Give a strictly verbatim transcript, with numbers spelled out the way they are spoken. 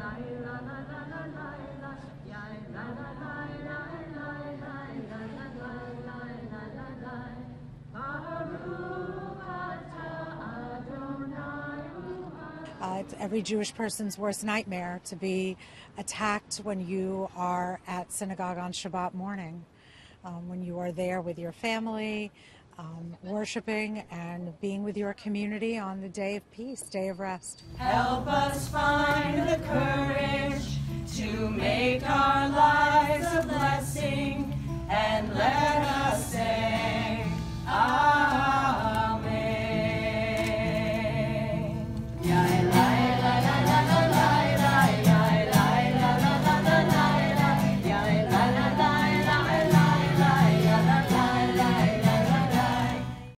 Uh, it's every Jewish person's worst nightmare to be attacked when you are at synagogue on Shabbat morning, um, when you are there with your family, um, worshiping and being with your community on the day of peace, day of rest. Help us find the courage to make our lives a blessing, and let us say